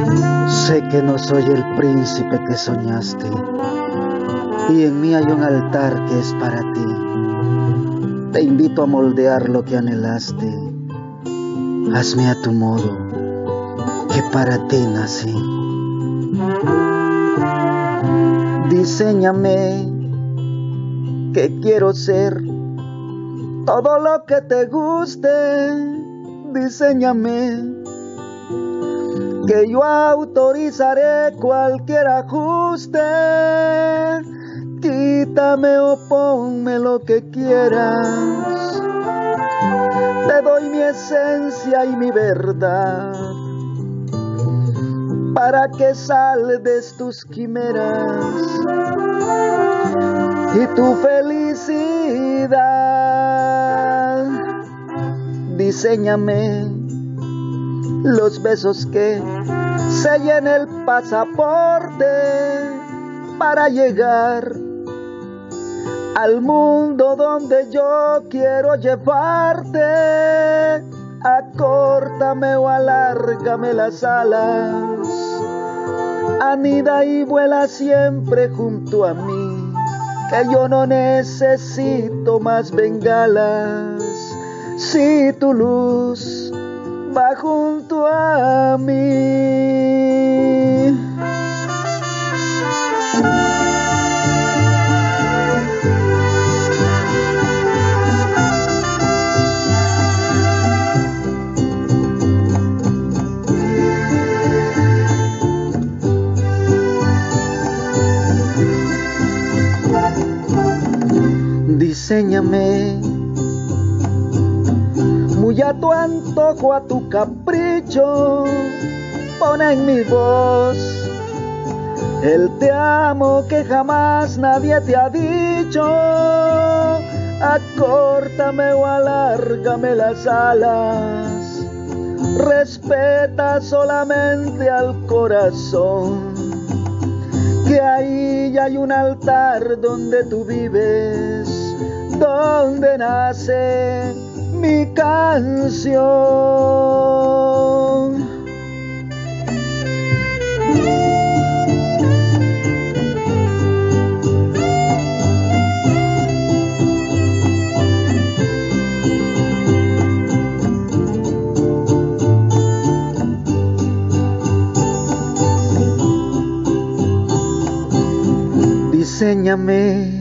Sé que no soy el príncipe que soñaste, y en mí hay un altar que es para ti. Te invito a moldear lo que anhelaste. Hazme a tu modo, que para ti nací. Diséñame, que quiero ser todo lo que te guste. Diséñame, que yo autorizaré cualquier ajuste. Quítame o ponme lo que quieras. Te doy mi esencia y mi verdad, para que saldes tus quimeras y tu felicidad. Diséñame los besos que sellen el pasaporte para llegar al mundo donde yo quiero llevarte. Acórtame o alárgame las alas, anida y vuela siempre junto a mí, que yo no necesito más bengalas si tu luz va junto a mí. Diséñame muy a tu antojo, a tu capricho. Pon en mi voz el te amo que jamás nadie te ha dicho. Acórtame o alárgame las alas, respeta solamente al corazón, que ahí ya hay un altar donde tú vives, donde nace mi canción. Diséñame